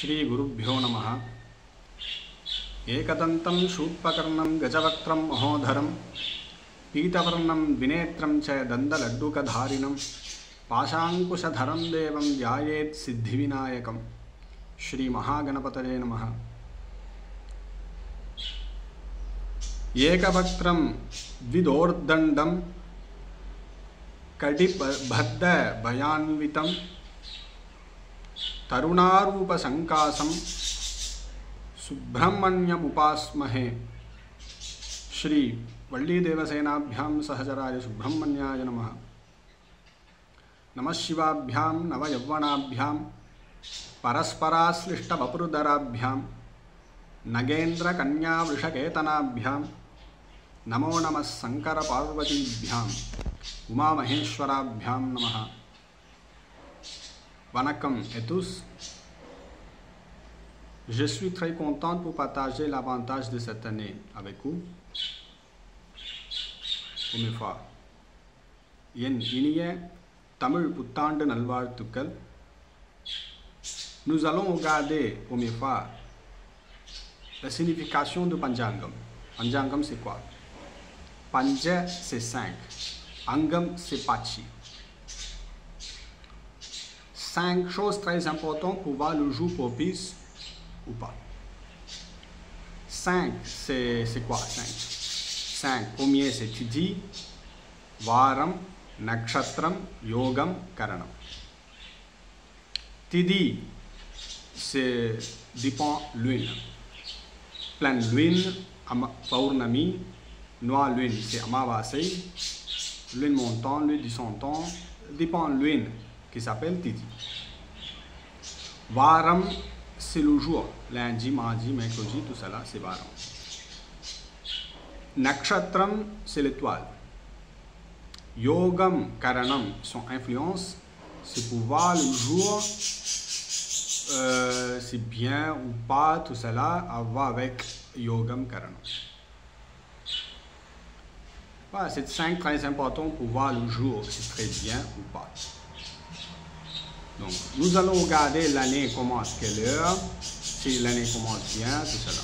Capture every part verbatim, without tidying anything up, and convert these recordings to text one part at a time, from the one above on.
श्री गुरुभ्यो नमः। एकदन्तं शूर्पकर्णं गजवक्त्रं महोधरं पीतवर्णं द्विनेत्रं च दन्तलड्डुकधारिणं पाशाङ्कुशधरं देवं ध्यायेत् सिद्धिविनायकं। श्री महागणपतये नमः। एकवक्त्रं द्विदोर्दण्डं कटिबद्धभयान्वितं तरुणारूपसङ्कासं सुब्रह्मण्यमुपास्महे। श्री वल्लीदेवसेनाभ्यां सहचराय सुब्रह्मण्याय नमः। नमः शिवाभ्यां नवयौवनाभ्यां परस्पराश्लिष्टवपुर्धराभ्यां नगेन्द्रकन्यावृषकेतनाभ्यां नमो नमः शङ्करपार्वतीभ्यां उमामहेश्वराभ्यां नमः। Vanakkam et tous. Je suis très contente pour partager l'avantage de cette année avec vous. Première fois. என் இனிய தமிழ் புத்தாண்டு நல்வாழ்த்துக்கள். Nous allons regarder première fois la signification de Panchangam. Panchangam c'est quoi? Panja c'est cinq. Angam c'est pachi. Cinq choses très importantes pour voir le jour propice ou pas. Cinq, c'est quoi cinq? Cinq, premier c'est Tithi, Varam, Nakshatram, Yogam, Karanam. Tithi, c'est dépend lune. Pleine lune, Paurnami, noire lune, c'est Amavasai, lune montante, lune descendante, dépend lune qui s'appelle Tithi. Varam, c'est le jour. Lundi, mardi, mercredi, tout cela, c'est Varam. Nakshatram, c'est l'étoile. Yogam, Karanam, son influence, c'est pour voir le jour, euh, c'est bien ou pas, tout cela, à voir avec Yogam, Karanam. Voilà, c'est cinq très important pour voir le jour, c'est très bien ou pas. Donc, nous allons regarder l'année commence quelle heure, si l'année commence bien, tout cela.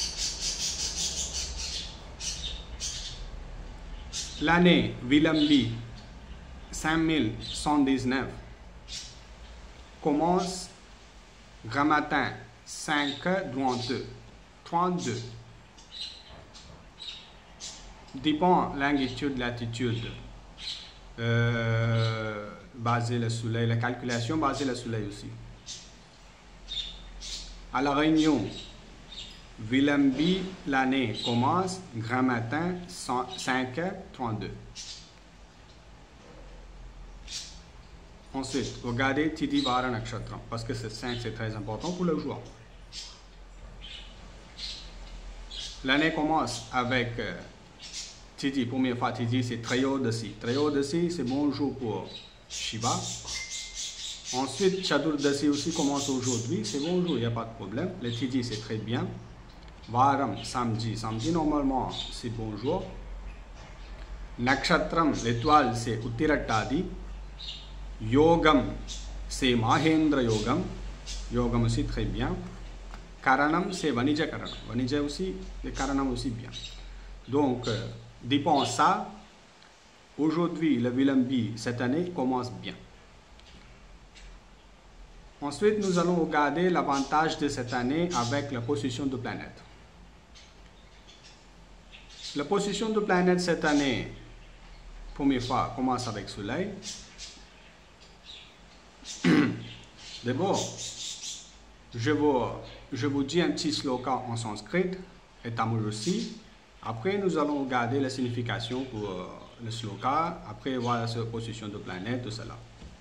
L'année Vilambi cinq mille cent dix-neuf commence grand matin cinq heures trente-deux. trente-deux. Dépend longitude, latitude. Euh, basé le soleil, la calculation basée le soleil aussi. À la Réunion, Vilambi, l'année commence grand matin cinq heures trente-deux. Ensuite, regardez Tithi Vara Nakshatram parce que ce cinq c'est très important pour le jour. L'année commence avec euh, Tithi, première fois Tithi c'est Trayodasi. Trayodasi c'est bon jour pour Shiva. Ensuite, Chadurdasi aussi commence aujourd'hui. C'est bonjour, il n'y a pas de problème. Le Tithi, c'est très bien. Varam, samedi. Samedi, normalement, c'est bonjour. Nakshatram, l'étoile, c'est Uttirattadi. Yogam, c'est Mahendra Yogam. Yogam aussi, très bien. Karanam, c'est Vanija Karanam. Vanija aussi, le Karanam aussi bien. Donc, euh, dépend ça. Aujourd'hui, le Vilambi, cette année, commence bien. Ensuite, nous allons regarder l'avantage de cette année avec la position de planète. La position de planète cette année, première fois, commence avec Soleil. D'abord, je vous, je vous dis un petit sloka en sanskrit et tamil aussi. Après, nous allons regarder la signification pour euh, le sloka, après voir la position de planète, tout cela.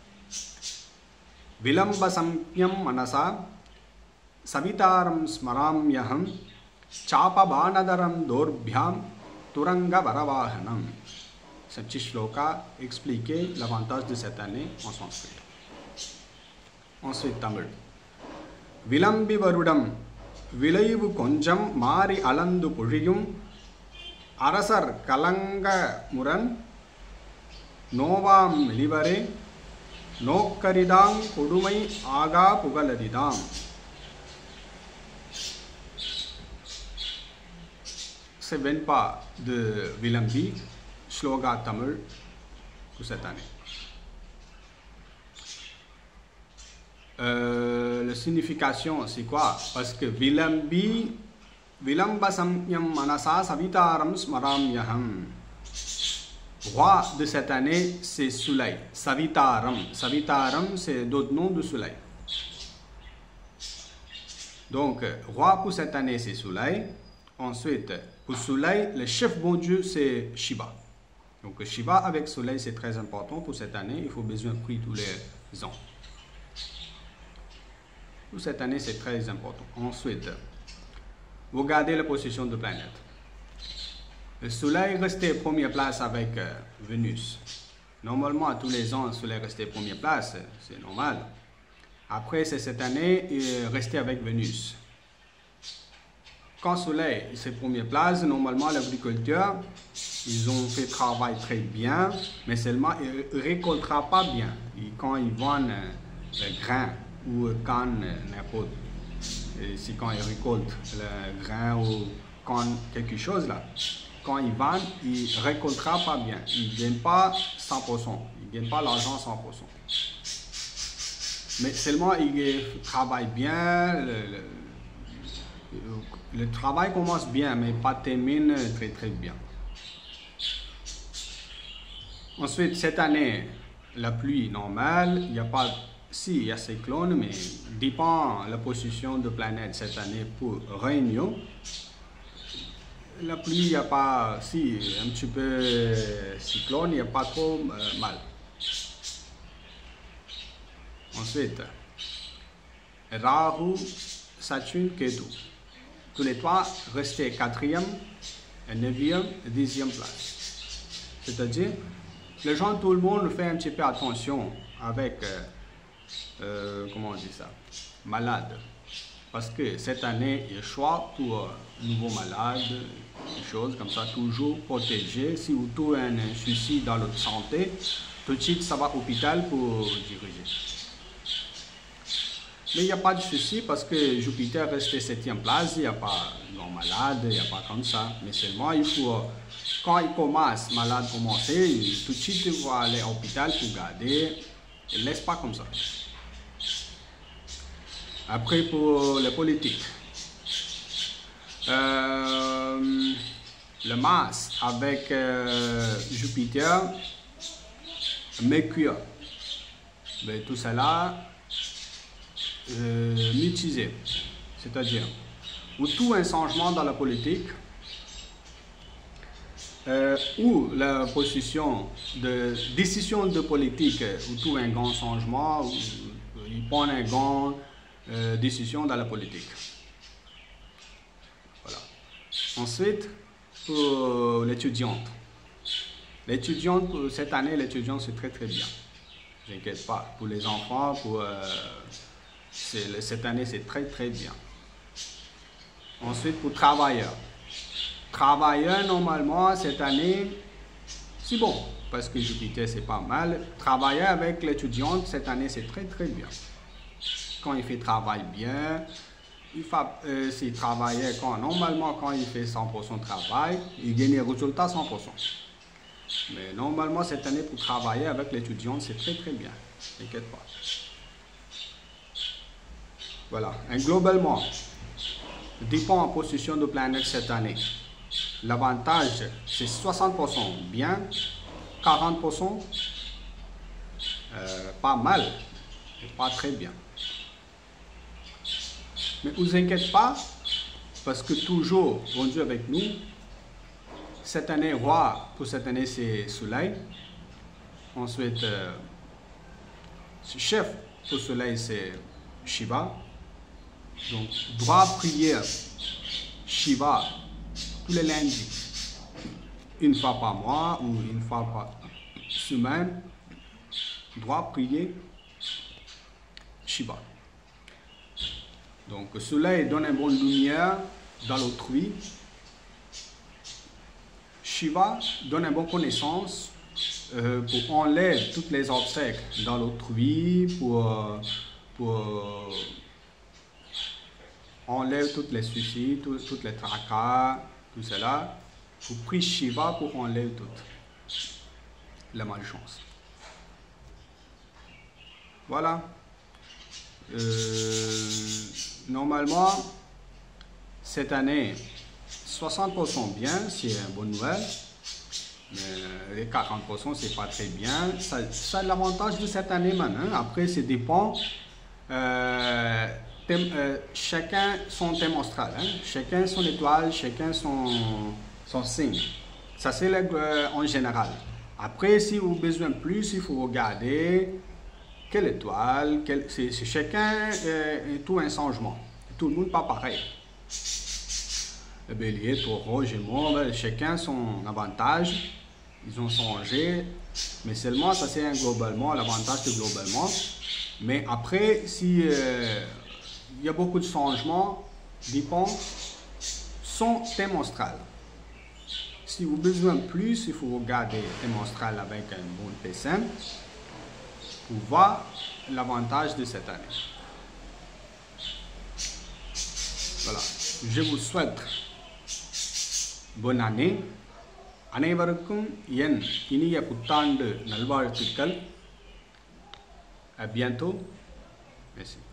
Vilamba sampyam manasa savitaram smaram yaham chapa banadaram dorbhyam turanga varavahanam. Ce petit sloka expliquait l'avantage de cette année en sanskrit. Ensuite, Tamil. Vilambi varudam vilayvu konjam mari alandu puriyum Arasar Kalanga Muran Novam Livare Nokkaridam Kodumai Aga Pugaladidam. ne viennent pas de Vilambi, Shloka Tamil pour cette année. Euh, la signification, c'est quoi? Parce que Vilambi, Vilamba Samyam Manasa Savitaram Smaram Yaham. Roi de cette année, c'est Soleil. Savitaram. Savitaram, c'est d'autres noms de Soleil. Donc, roi pour cette année, c'est Soleil. Ensuite, pour Soleil, le chef bon Dieu, c'est Shiva. Donc, Shiva avec Soleil, c'est très important pour cette année. Il faut besoin de prier tous les ans. Pour cette année, c'est très important. Ensuite, vous regardez la position de planète. Le Soleil restait première place avec euh, Vénus. Normalement, tous les ans, le Soleil restait première place, c'est normal. Après, c'est cette année, il restait avec Vénus. Quand le Soleil, c'est première place, normalement, l'agriculteur, ils ont fait travail très bien, mais seulement, ils ne récolteront pas bien. Et quand ils vendent le grain ou quand n'importe, si quand ils récoltent le grain ou quand quelque chose là, quand ils vendent, ils ne récolteront pas bien. Ils ne gagnent pas cent pour cent. Ils ne gagnent pas l'argent cent pour cent. Mais seulement, ils travaillent bien. Le, le, le travail commence bien, mais pas termine très très bien. Ensuite, cette année, la pluie normale, il n'y a pas... Si, il y a cyclone, mais dépend de la position de planète cette année pour Réunion. La pluie, il n'y a pas, si, un petit peu cyclone, il n'y a pas trop euh, mal. Ensuite, Rahu, Saturne, Ketu. Tous les trois restaient quatrième, neuvième et dixième place. C'est-à-dire, les gens, tout le monde fait un petit peu attention avec, euh, euh, comment on dit ça, malade. Parce que cette année, il y a choix pour euh, nouveaux malades, des choses comme ça, toujours protégé. Si vous trouvez un, un souci dans votre santé, tout de suite, ça va à l'hôpital pour diriger. Mais il n'y a pas de souci parce que Jupiter reste septième place, il n'y a pas non malade, il n'y a pas comme ça. Mais seulement, il faut, quand il commence, malade commencer, tout de suite, il va aller à l'hôpital pour garder. Il ne laisse pas comme ça. Après, pour les politiques, euh, le Mars avec euh, Jupiter, Mercure, mais tout cela euh, mitigé, c'est-à-dire ou tout un changement dans la politique, euh, ou la position de décision de politique, ou tout un grand changement, ou il prend un grand Euh, décision dans la politique. Voilà. Ensuite, pour l'étudiante. L'étudiante, pour cette année, l'étudiant, c'est très très bien. Je n'inquiète pas. Pour les enfants, pour, euh, cette année, c'est très très bien. Ensuite, pour travailleurs. Travailleurs, normalement, cette année, c'est bon. Parce que Jupiter, c'est pas mal. Travailler avec l'étudiante, cette année, c'est très très bien. Quand il fait travail bien, il fait, euh, s'il travaille quand, normalement quand il fait cent pour cent de travail, il gagne le résultat cent pour cent. Mais normalement cette année pour travailler avec l'étudiant, c'est très très bien. T'inquiète pas. Voilà. Et globalement, dépend en position de planète cette année. L'avantage, c'est soixante pour cent bien, quarante pour cent euh, pas mal, et pas très bien. Mais ne vous inquiétez pas, parce que toujours, bon Dieu avec nous. Cette année, roi, pour cette année, c'est Soleil. Ensuite, euh, chef pour Soleil, c'est Shiva. Donc, droit prier Shiva tous les lundis, une fois par mois ou une fois par semaine. Droit prier Shiva. Donc, le soleil donne une bonne lumière dans l'autrui. Shiva donne une bonne connaissance euh, pour enlever tous les obstacles dans l'autrui, pour, pour enlever tous les soucis, tous, tous les tracas, tout cela, vous priez Shiva pour enlever toute la malchance. Voilà. Euh, normalement, cette année, soixante pour cent bien, c'est une bonne nouvelle. Mais les quarante pour cent, c'est pas très bien. Ça, ça l'avantage de cette année maintenant. Après, ça dépend. Euh, thème, euh, chacun son thème astral, hein? Chacun son étoile, chacun son, son signe. Ça, c'est euh, en général. Après, si vous avez besoin de plus, il faut regarder quelle étoile, quel, c'est chacun euh, tout un changement. Tout le monde pas pareil. Le bélier, taureau, gémeaux, chacun son avantage. Ils ont changé, mais seulement ça c'est globalement, l'avantage c'est globalement. Mais après, si euh, il y a beaucoup de changements, dépend son thème astral. Si vous avez besoin de plus, il faut regarder le thème astral avec un bon P S M pour voir l'avantage de cette année. Voilà, je vous souhaite bonne année. அனைவருக்கும் என் இனிய புத்தாண்டு நல்வாழ்த்துக்கள். À bientôt. Merci.